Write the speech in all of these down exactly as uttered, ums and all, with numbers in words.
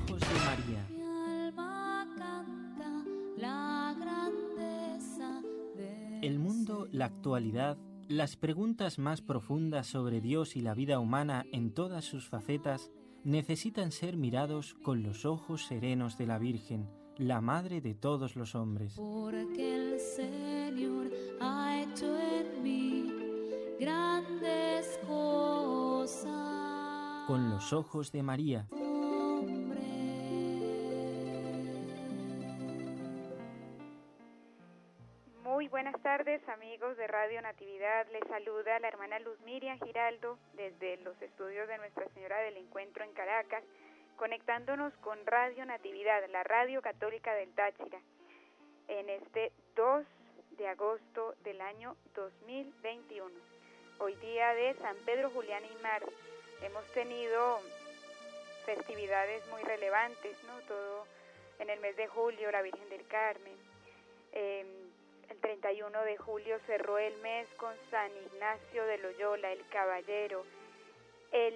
ojos de María. Mi alma canta la grandeza de El mundo, la actualidad, las preguntas más profundas sobre Dios y la vida humana en todas sus facetas necesitan ser mirados con los ojos serenos de la Virgen, la Madre de todos los hombres. Porque el Señor ha hecho en mí grandes cosas. Con los ojos de María. Muy buenas tardes, amigos de Radio Natividad. Les saluda la hermana Luz Miriam Giraldo desde los estudios de Nuestra Señora del Encuentro en Caracas, conectándonos con Radio Natividad, la radio católica del Táchira, en este dos de agosto del año dos mil veintiuno. Hoy día de San Pedro Julián y Mar. Hemos tenido festividades muy relevantes, ¿no? Todo en el mes de julio, la Virgen del Carmen. Eh, el treinta y uno de julio cerró el mes con San Ignacio de Loyola, el caballero, el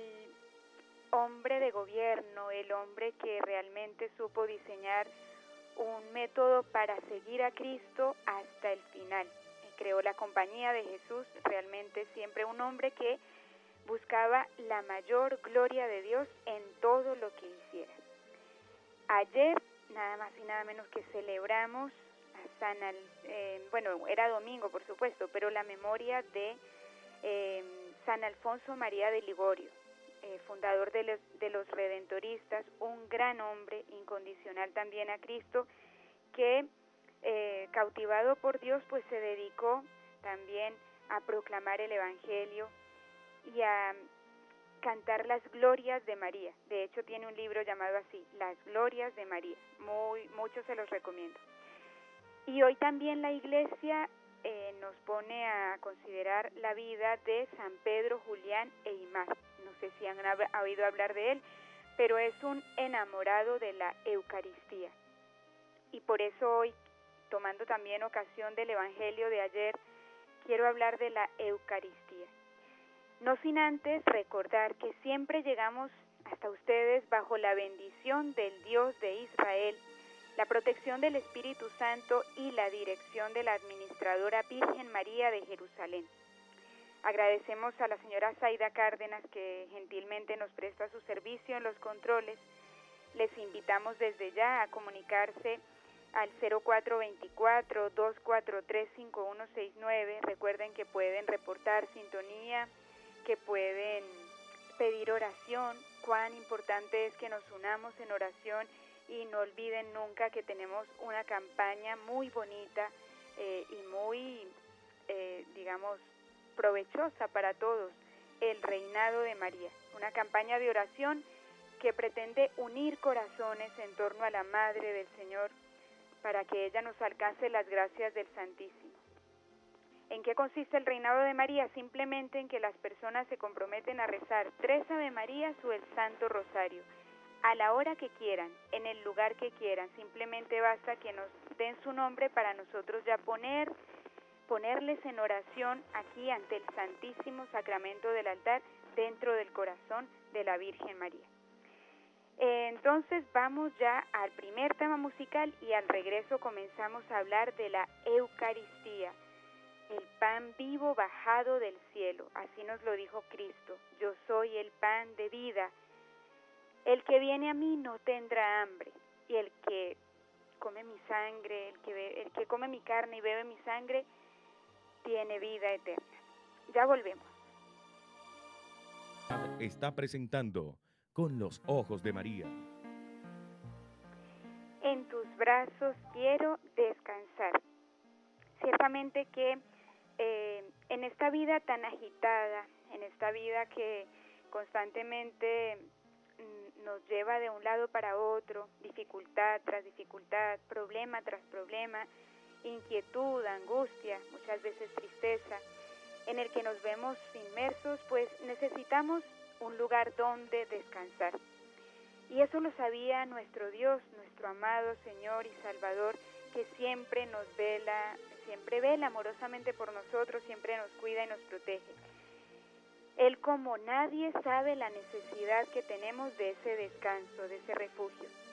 hombre de gobierno, el hombre que realmente supo diseñar un método para seguir a Cristo hasta el final. Creó la Compañía de Jesús, realmente siempre un hombre que buscaba la mayor gloria de Dios en todo lo que hiciera. Ayer, nada más y nada menos que celebramos a San, Al, eh, bueno, era domingo por supuesto, pero la memoria de eh, San Alfonso María de Ligorio, eh, fundador de los, de los Redentoristas, un gran hombre incondicional también a Cristo, que eh, cautivado por Dios, pues se dedicó también a proclamar el Evangelio y a cantar las glorias de María. De hecho, tiene un libro llamado así, Las Glorias de María. Muy, muchos se los recomiendo. Y hoy también la Iglesia eh, nos pone a considerar la vida de San Pedro Julián e Imar. No sé si han hab- oído hablar de él, pero es un enamorado de la Eucaristía. Y por eso hoy, tomando también ocasión del Evangelio de ayer, quiero hablar de la Eucaristía. No sin antes recordar que siempre llegamos hasta ustedes bajo la bendición del Dios de Israel, la protección del Espíritu Santo y la dirección de la Administradora Virgen María de Jerusalén. Agradecemos a la señora Zaida Cárdenas que gentilmente nos presta su servicio en los controles. Les invitamos desde ya a comunicarse al cero cuatro veinticuatro, dos cuatro tres, cinco uno seis nueve. Recuerden que pueden reportar sintonía, que pueden pedir oración. Cuán importante es que nos unamos en oración y no olviden nunca que tenemos una campaña muy bonita eh, y muy, eh, digamos, provechosa para todos, el Reinado de María, una campaña de oración que pretende unir corazones en torno a la Madre del Señor para que ella nos alcance las gracias del Santísimo. ¿En qué consiste el Reinado de María? Simplemente en que las personas se comprometen a rezar tres Ave Marías o el Santo Rosario, a la hora que quieran, en el lugar que quieran. Simplemente basta que nos den su nombre para nosotros ya poner, ponerles en oración aquí ante el Santísimo Sacramento del altar, dentro del corazón de la Virgen María. Entonces vamos ya al primer tema musical y al regreso comenzamos a hablar de la Eucaristía, el pan vivo bajado del cielo. Así nos lo dijo Cristo: yo soy el pan de vida. El que viene a mí no tendrá hambre, y el que come mi sangre, el que, be- el que come mi carne y bebe mi sangre, tiene vida eterna. Ya volvemos. Está presentando Con los Ojos de María. En tus brazos quiero descansar. Ciertamente que eh, en esta vida tan agitada, en esta vida que constantemente mm, nos lleva de un lado para otro, dificultad tras dificultad, problema tras problema, inquietud, angustia, muchas veces tristeza, en el que nos vemos inmersos, pues necesitamos un lugar donde descansar. Y eso lo sabía nuestro Dios, nuestro amado Señor y Salvador, que siempre nos vela, siempre vela amorosamente por nosotros, siempre nos cuida y nos protege. Él, como nadie, sabe la necesidad que tenemos de ese descanso, de ese refugio.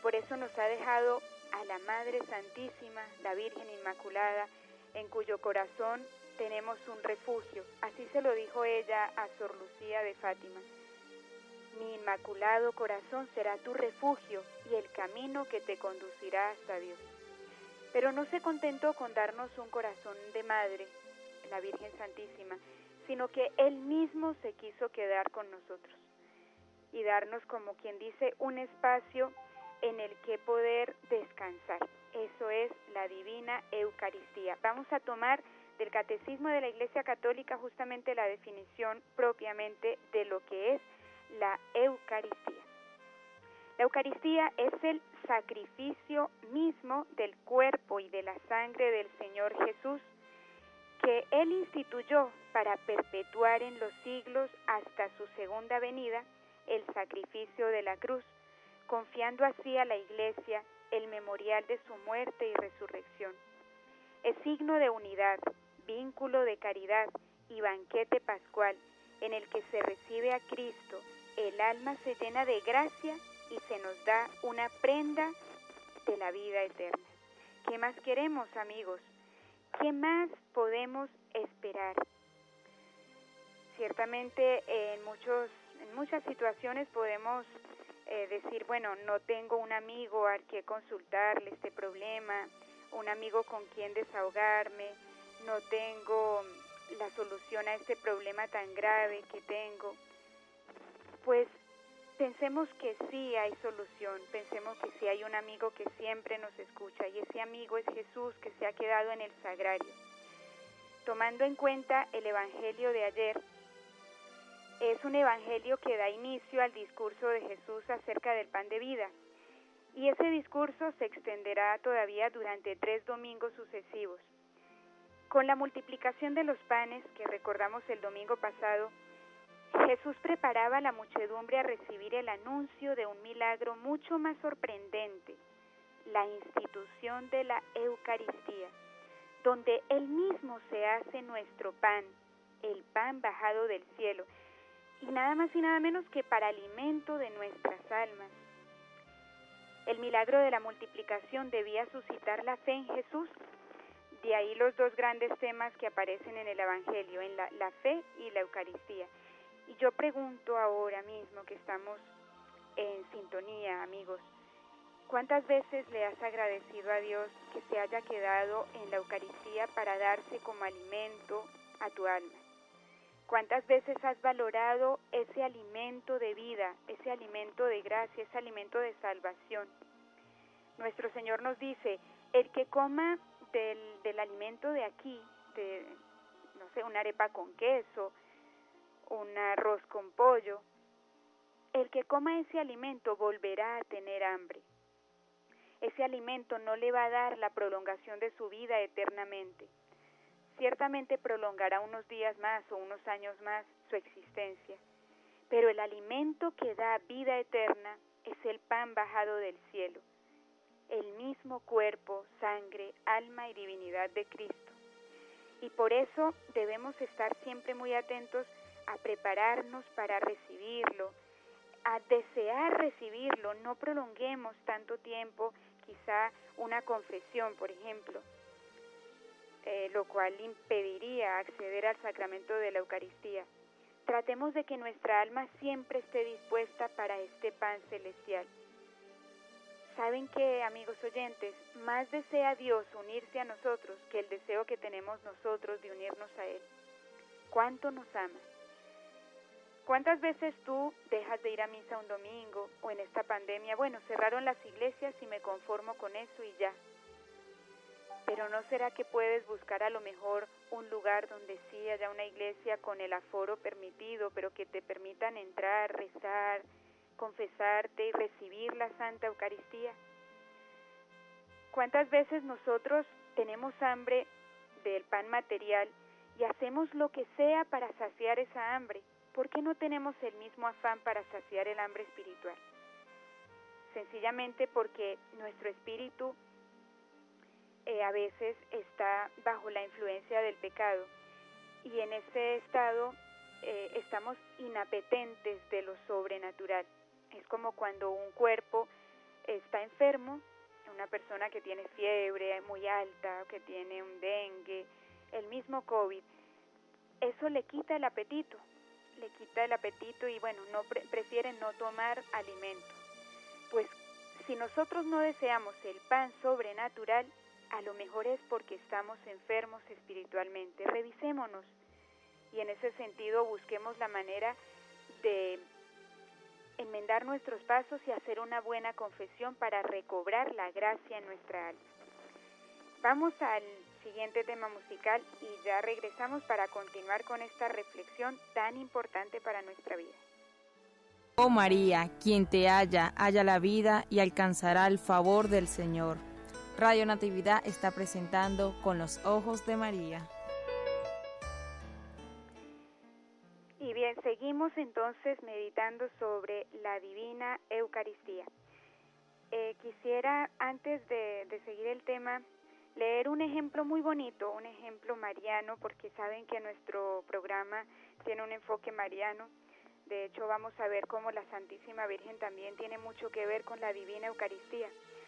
por eso nos ha dejado a la Madre Santísima, la Virgen Inmaculada, en cuyo corazón tenemos un refugio. Así se lo dijo ella a Sor Lucía de Fátima. Mi inmaculado corazón será tu refugio y el camino que te conducirá hasta Dios. Pero no se contentó con darnos un corazón de madre, la Virgen Santísima, sino que Él mismo se quiso quedar con nosotros y darnos, como quien dice, un espacio en el que poder descansar. Eso es la Divina Eucaristía. Vamos a tomar del Catecismo de la Iglesia Católica justamente la definición propiamente de lo que es la Eucaristía. La Eucaristía es el sacrificio mismo del cuerpo y de la sangre del Señor Jesús, que Él instituyó para perpetuar en los siglos hasta su segunda venida el sacrificio de la cruz, confiando así a la Iglesia el memorial de su muerte y resurrección. Es signo de unidad, vínculo de caridad y banquete pascual en el que se recibe a Cristo. El alma se llena de gracia y se nos da una prenda de la vida eterna. ¿Qué más queremos, amigos? ¿Qué más podemos esperar? Ciertamente en muchos, en muchas situaciones podemos eh, decir, bueno, no tengo un amigo al que consultarle este problema, un amigo con quien desahogarme, no tengo la solución a este problema tan grave que tengo. Pues pensemos que sí hay solución, pensemos que sí hay un amigo que siempre nos escucha, y ese amigo es Jesús, que se ha quedado en el sagrario. Tomando en cuenta el evangelio de ayer, es un evangelio que da inicio al discurso de Jesús acerca del pan de vida, y ese discurso se extenderá todavía durante tres domingos sucesivos. Con la multiplicación de los panes que recordamos el domingo pasado, Jesús preparaba a la muchedumbre a recibir el anuncio de un milagro mucho más sorprendente, la institución de la Eucaristía, donde Él mismo se hace nuestro pan, el pan bajado del cielo, y nada más y nada menos que para alimento de nuestras almas. El milagro de la multiplicación debía suscitar la fe en Jesús. De ahí los dos grandes temas que aparecen en el Evangelio, en la, la fe y la Eucaristía. Y yo pregunto ahora mismo que estamos en sintonía, amigos, ¿cuántas veces le has agradecido a Dios que se haya quedado en la Eucaristía para darse como alimento a tu alma? ¿Cuántas veces has valorado ese alimento de vida, ese alimento de gracia, ese alimento de salvación? Nuestro Señor nos dice, el que coma del, del alimento de aquí, de, no sé, una arepa con queso, un arroz con pollo, el que coma ese alimento volverá a tener hambre. Ese alimento no le va a dar la prolongación de su vida eternamente. Ciertamente prolongará unos días más o unos años más su existencia, pero el alimento que da vida eterna es el pan bajado del cielo, el mismo cuerpo, sangre, alma y divinidad de Cristo. Y por eso debemos estar siempre muy atentos a prepararnos para recibirlo, a desear recibirlo. No prolonguemos tanto tiempo, quizá una confesión, por ejemplo, eh, lo cual impediría acceder al sacramento de la Eucaristía. Tratemos de que nuestra alma siempre esté dispuesta para este pan celestial. ¿Saben qué, amigos oyentes? Más desea Dios unirse a nosotros que el deseo que tenemos nosotros de unirnos a Él. ¿Cuánto nos ama? ¿Cuántas veces tú dejas de ir a misa un domingo o en esta pandemia? Bueno, cerraron las iglesias y me conformo con eso y ya. Pero ¿no será que puedes buscar a lo mejor un lugar donde sí haya una iglesia con el aforo permitido, pero que te permitan entrar, rezar, confesarte y recibir la Santa Eucaristía? ¿Cuántas veces nosotros tenemos hambre del pan material y hacemos lo que sea para saciar esa hambre? ¿Por qué no tenemos el mismo afán para saciar el hambre espiritual? Sencillamente porque nuestro espíritu eh, a veces está bajo la influencia del pecado y en ese estado eh, estamos inapetentes de lo sobrenatural. Es como cuando un cuerpo está enfermo enfermo, una persona que tiene fiebre muy alta, que tiene un dengue, el mismo COVID, eso le quita el apetito, le quita el apetito y bueno, no pre- prefieren no tomar alimento. Pues si nosotros no deseamos el pan sobrenatural, a lo mejor es porque estamos enfermos espiritualmente. Revisémonos y en ese sentido busquemos la manera de enmendar nuestros pasos y hacer una buena confesión para recobrar la gracia en nuestra alma. Vamos al siguiente tema musical y ya regresamos para continuar con esta reflexión tan importante para nuestra vida. Oh María, quien te halla, halla la vida y alcanzará el favor del Señor. Radio Natividad está presentando Con los Ojos de María. Y bien, seguimos entonces meditando sobre la Divina Eucaristía. Eh, quisiera, antes de, de seguir el tema, leer un ejemplo muy bonito, un ejemplo mariano, porque saben que nuestro programa tiene un enfoque mariano. De hecho, vamos a ver cómo la Santísima Virgen también tiene mucho que ver con la Divina Eucaristía.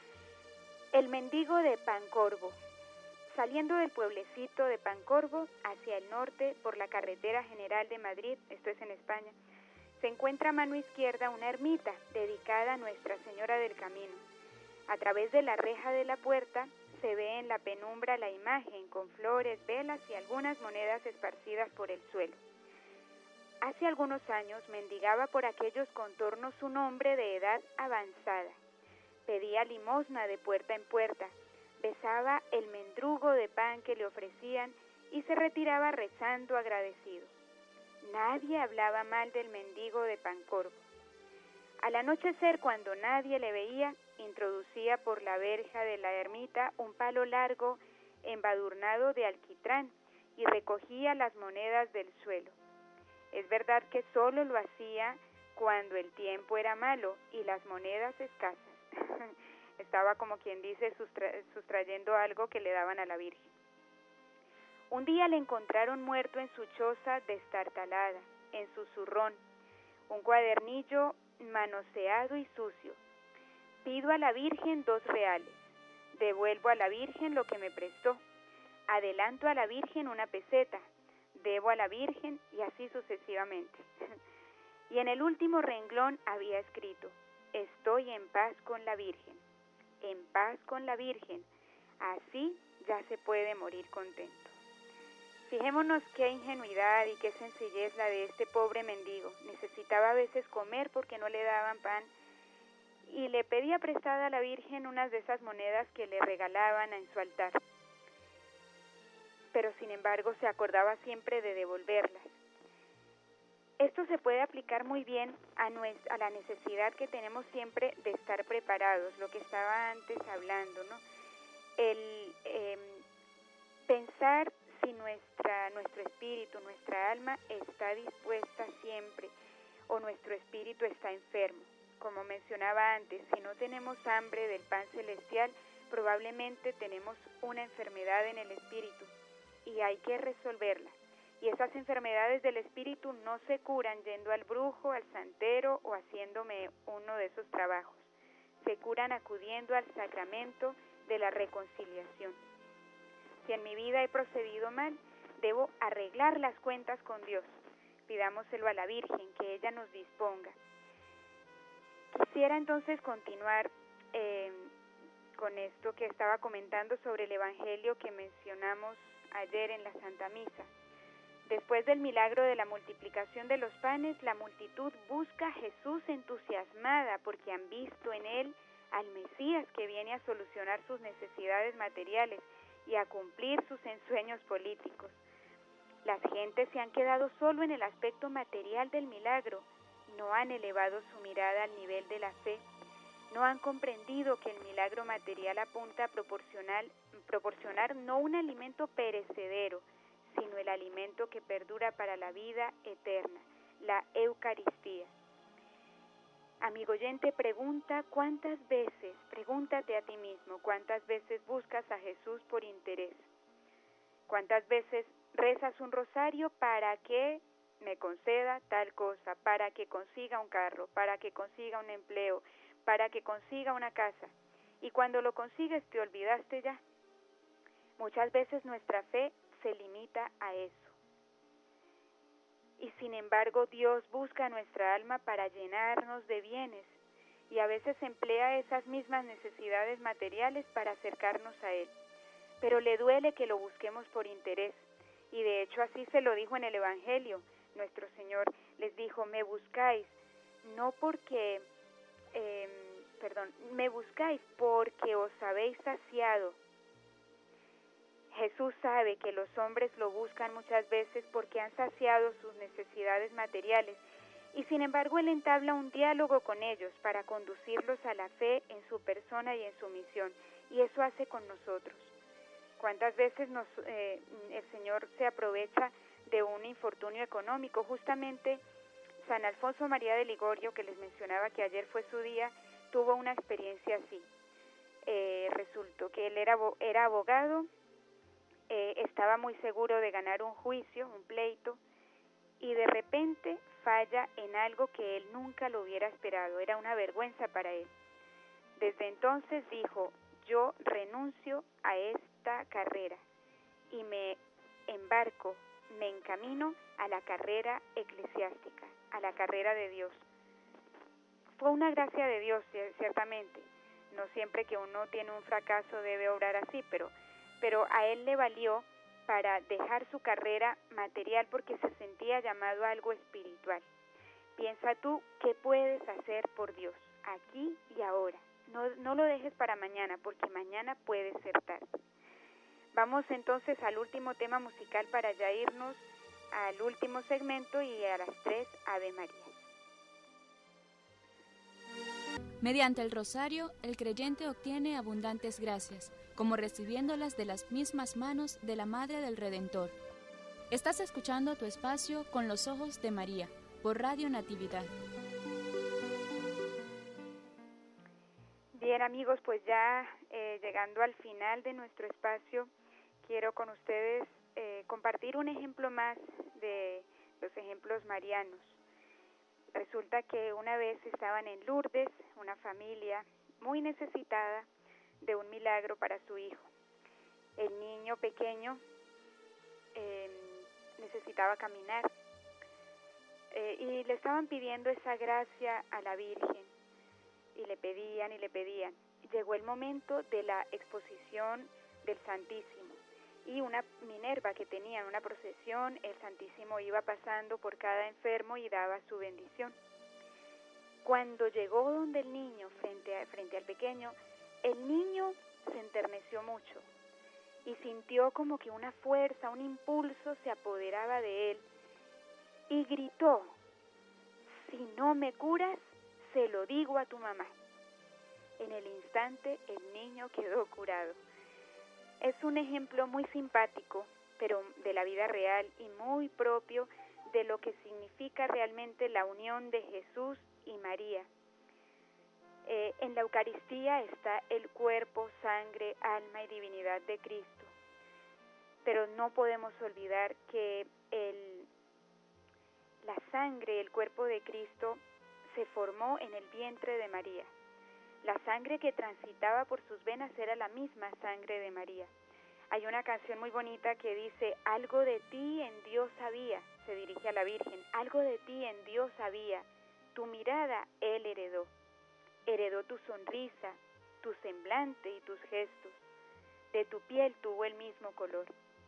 El mendigo de Pancorbo. Saliendo del pueblecito de Pancorbo hacia el norte por la carretera general de Madrid, esto es en España, se encuentra a mano izquierda una ermita dedicada a Nuestra Señora del Camino. A través de la reja de la puerta se ve en la penumbra la imagen con flores, velas y algunas monedas esparcidas por el suelo. Hace algunos años mendigaba por aquellos contornos un hombre de edad avanzada. Pedía limosna de puerta en puerta, besaba el mendrugo de pan que le ofrecían y se retiraba rezando agradecido. Nadie hablaba mal del mendigo de Pancorbo. Al anochecer, cuando nadie le veía, introducía por la verja de la ermita un palo largo embadurnado de alquitrán y recogía las monedas del suelo. Es verdad que solo lo hacía cuando el tiempo era malo y las monedas escasas. Estaba, como quien dice, sustra- sustrayendo algo que le daban a la Virgen. Un día le encontraron muerto en su choza destartalada, en su zurrón, un cuadernillo manoseado y sucio. Pido a la Virgen dos reales, devuelvo a la Virgen lo que me prestó, adelanto a la Virgen una peseta, debo a la Virgen y así sucesivamente. Y en el último renglón había escrito: estoy en paz con la Virgen, en paz con la Virgen, así ya se puede morir contento. Fijémonos qué ingenuidad y qué sencillez la de este pobre mendigo. Necesitaba a veces comer porque no le daban pan y le pedía prestada a la Virgen unas de esas monedas que le regalaban en su altar. Pero sin embargo se acordaba siempre de devolverlas. Esto se puede aplicar muy bien a, nuestra, a la necesidad que tenemos siempre de estar preparados, lo que estaba antes hablando, ¿no? El eh, pensar si nuestra, nuestro espíritu, nuestra alma está dispuesta siempre o nuestro espíritu está enfermo. Como mencionaba antes, si no tenemos hambre del pan celestial, probablemente tenemos una enfermedad en el espíritu y hay que resolverla. Y esas enfermedades del espíritu no se curan yendo al brujo, al santero o haciéndome uno de esos trabajos. Se curan acudiendo al sacramento de la reconciliación. Si en mi vida he procedido mal, debo arreglar las cuentas con Dios. Pidámoselo a la Virgen, que ella nos disponga. Quisiera entonces continuar eh, con esto que estaba comentando sobre el Evangelio que mencionamos ayer en la Santa Misa. Después del milagro de la multiplicación de los panes, la multitud busca a Jesús entusiasmada porque han visto en él al Mesías que viene a solucionar sus necesidades materiales y a cumplir sus ensueños políticos. Las gentes se han quedado solo en el aspecto material del milagro, no han elevado su mirada al nivel de la fe, no han comprendido que el milagro material apunta a proporcionar, proporcionar no un alimento perecedero, sino el alimento que perdura para la vida eterna, la Eucaristía. Amigo oyente, pregunta cuántas veces, pregúntate a ti mismo, cuántas veces buscas a Jesús por interés, cuántas veces rezas un rosario para que me conceda tal cosa, para que consiga un carro, para que consiga un empleo, para que consiga una casa, y cuando lo consigues te olvidaste ya. Muchas veces nuestra fe se limita a eso. Y sin embargo, Dios busca nuestra alma para llenarnos de bienes y a veces emplea esas mismas necesidades materiales para acercarnos a Él. Pero le duele que lo busquemos por interés. Y de hecho así se lo dijo en el Evangelio. Nuestro Señor les dijo, me buscáis, no porque, eh, perdón, me buscáis porque os habéis saciado. Jesús sabe que los hombres lo buscan muchas veces porque han saciado sus necesidades materiales y sin embargo Él entabla un diálogo con ellos para conducirlos a la fe en su persona y en su misión, y eso hace con nosotros. ¿Cuántas veces nos, eh, el Señor se aprovecha de un infortunio económico? Justamente San Alfonso María de Ligorio, que les mencionaba que ayer fue su día, tuvo una experiencia así. Eh, resultó que él era, era abogado, Eh, estaba muy seguro de ganar un juicio, un pleito, y de repente falla en algo que él nunca lo hubiera esperado. Era una vergüenza para él. Desde entonces dijo, yo renuncio a esta carrera y me embarco, me encamino a la carrera eclesiástica, a la carrera de Dios. Fue una gracia de Dios, ciertamente. No siempre que uno tiene un fracaso debe obrar así, pero pero a él le valió para dejar su carrera material porque se sentía llamado a algo espiritual. Piensa tú qué puedes hacer por Dios, aquí y ahora. No, no lo dejes para mañana, porque mañana puede ser tarde. Vamos entonces al último tema musical para ya irnos al último segmento y a las tres Ave María. Mediante el rosario, el creyente obtiene abundantes gracias, como recibiéndolas de las mismas manos de la Madre del Redentor. Estás escuchando tu espacio Con los Ojos de María, por Radio Natividad. Bien amigos, pues ya eh, llegando al final de nuestro espacio, quiero con ustedes eh, compartir un ejemplo más de los ejemplos marianos. Resulta que una vez estaban en Lourdes, una familia muy necesitada de un milagro para su hijo. El niño pequeño eh, necesitaba caminar eh, y le estaban pidiendo esa gracia a la Virgen y le pedían y le pedían. Llegó el momento de la exposición del Santísimo y una Minerva que tenían, una procesión, el Santísimo iba pasando por cada enfermo y daba su bendición. Cuando llegó donde el niño, frente, a, frente al pequeño, el niño se enterneció mucho y sintió como que una fuerza, un impulso se apoderaba de él y gritó, si no me curas, se lo digo a tu mamá. En el instante el niño quedó curado. Es un ejemplo muy simpático, pero de la vida real y muy propio de lo que significa realmente la unión de Jesús y María. Eh, en la Eucaristía está el cuerpo, sangre, alma y divinidad de Cristo. Pero no podemos olvidar que el, la sangre, el cuerpo de Cristo, se formó en el vientre de María. La sangre que transitaba por sus venas era la misma sangre de María. Hay una canción muy bonita que dice, algo de ti en Dios había, se dirige a la Virgen, algo de ti en Dios había, tu mirada Él heredó. Heredó tu sonrisa, tu semblante y tus gestos. De tu piel tuvo el mismo color.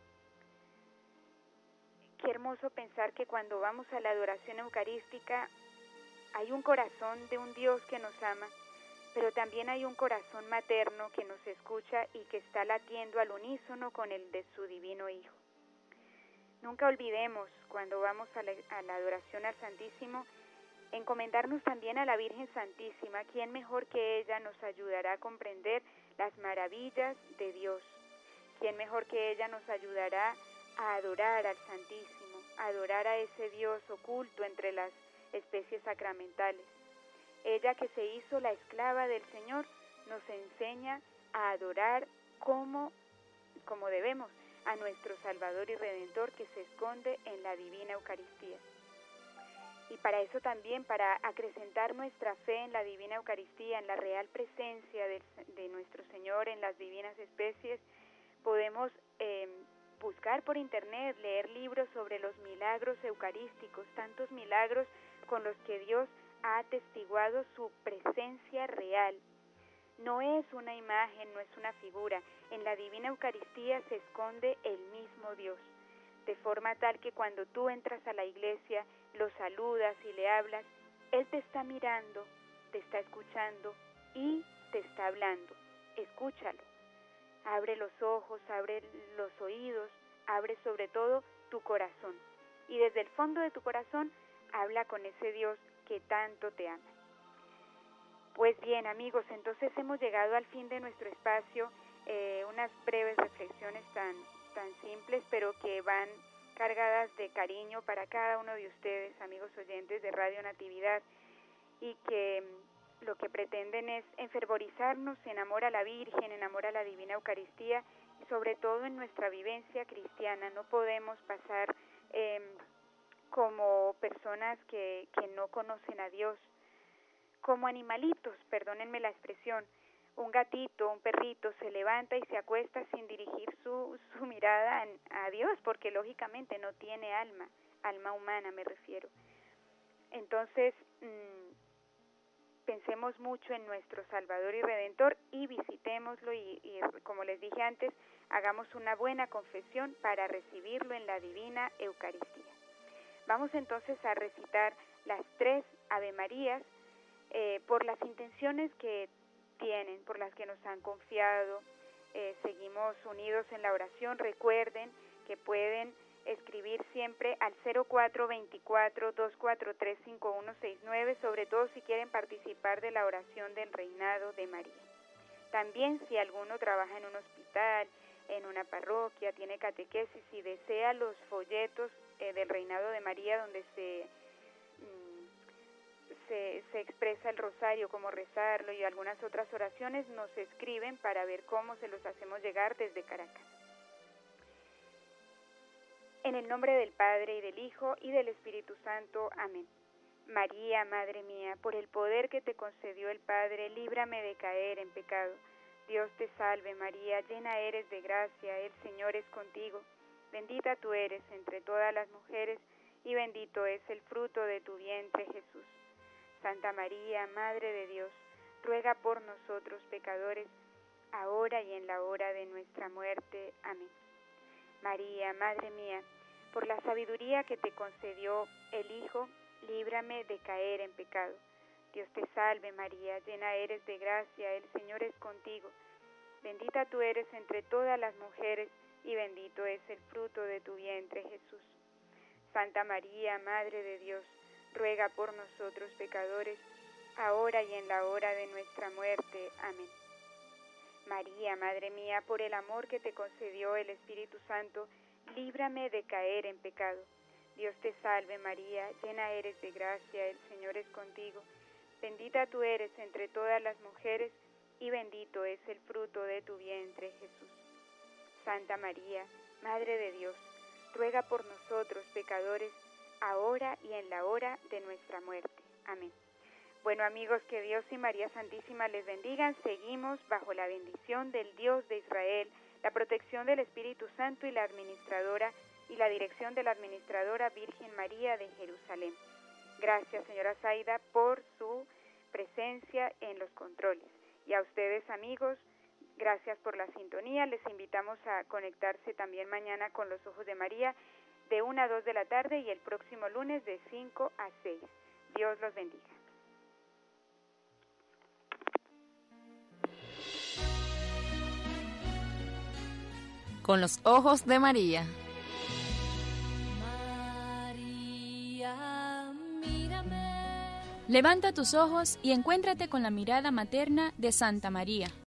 Qué hermoso pensar que cuando vamos a la adoración eucarística hay un corazón de un Dios que nos ama, pero también hay un corazón materno que nos escucha y que está latiendo al unísono con el de su divino Hijo. Nunca olvidemos, cuando vamos a la, a la adoración al Santísimo, encomendarnos también a la Virgen Santísima, quien mejor que ella nos ayudará a comprender las maravillas de Dios, quien mejor que ella nos ayudará a adorar al Santísimo, a adorar a ese Dios oculto entre las especies sacramentales. Ella que se hizo la esclava del Señor nos enseña a adorar como, como debemos a nuestro Salvador y Redentor que se esconde en la divina Eucaristía. Y para eso también, para acrecentar nuestra fe en la Divina Eucaristía, en la real presencia de, de nuestro Señor en las divinas especies, podemos eh, buscar por internet, leer libros sobre los milagros eucarísticos, tantos milagros con los que Dios ha atestiguado su presencia real. No es una imagen, no es una figura. En la Divina Eucaristía se esconde el mismo Dios, de forma tal que cuando tú entras a la iglesia, lo saludas y le hablas, Él te está mirando, te está escuchando y te está hablando. Escúchalo. Abre los ojos, abre los oídos, abre sobre todo tu corazón. Y desde el fondo de tu corazón, habla con ese Dios que tanto te ama. Pues bien, amigos, entonces hemos llegado al fin de nuestro espacio, eh, unas breves reflexiones tan, tan simples, pero que van cargadas de cariño para cada uno de ustedes, amigos oyentes de Radio Natividad, y que lo que pretenden es enfervorizarnos en amor a la Virgen, en amor a la Divina Eucaristía, y sobre todo en nuestra vivencia cristiana. No podemos pasar eh, como personas que, que no conocen a Dios, como animalitos, perdónenme la expresión. Un gatito, un perrito se levanta y se acuesta sin dirigir su, su mirada a Dios, porque lógicamente no tiene alma, alma humana me refiero. Entonces, mmm, pensemos mucho en nuestro Salvador y Redentor y visitémoslo y, y, como les dije antes, hagamos una buena confesión para recibirlo en la Divina Eucaristía. Vamos entonces a recitar las tres Ave Marías eh, por las intenciones que tienen, por las que nos han confiado. Eh, seguimos unidos en la oración. Recuerden que pueden escribir siempre al cero cuatro veinticuatro, dos cuatro tres, cinco uno seis nueve, sobre todo si quieren participar de la oración del Reinado de María. También si alguno trabaja en un hospital, en una parroquia, tiene catequesis y desea los folletos eh, del Reinado de María donde se Se, se expresa el rosario, cómo rezarlo y algunas otras oraciones, nos escriben para ver cómo se los hacemos llegar desde Caracas. En el nombre del Padre, y del Hijo, y del Espíritu Santo. Amén. María, Madre mía, por el poder que te concedió el Padre, líbrame de caer en pecado. Dios te salve, María, llena eres de gracia, el Señor es contigo. Bendita tú eres entre todas las mujeres, y bendito es el fruto de tu vientre, Jesús. Santa María, Madre de Dios, ruega por nosotros pecadores, ahora y en la hora de nuestra muerte. Amén. María, Madre mía, por la sabiduría que te concedió el Hijo, líbrame de caer en pecado. Dios te salve, María, llena eres de gracia, el Señor es contigo. Bendita tú eres entre todas las mujeres, y bendito es el fruto de tu vientre, Jesús. Santa María, Madre de Dios, ruega por nosotros pecadores, ahora y en la hora de nuestra muerte. Amén. María, Madre mía, por el amor que te concedió el Espíritu Santo, líbrame de caer en pecado. Dios te salve, María, llena eres de gracia, el Señor es contigo. Bendita tú eres entre todas las mujeres, y bendito es el fruto de tu vientre, Jesús. Santa María, Madre de Dios, ruega por nosotros pecadores, ahora y en la hora de nuestra muerte. Amén. Bueno, amigos, que Dios y María Santísima les bendigan. Seguimos bajo la bendición del Dios de Israel, la protección del Espíritu Santo y la administradora y la dirección de la administradora Virgen María de Jerusalén. Gracias, señora Zaida, por su presencia en los controles. Y a ustedes, amigos, gracias por la sintonía. Les invitamos a conectarse también mañana con los Ojos de María, de una a dos de la tarde, y el próximo lunes de cinco a seis. Dios los bendiga. Con los Ojos de María. María, mírame. Levanta tus ojos y encuéntrate con la mirada materna de Santa María.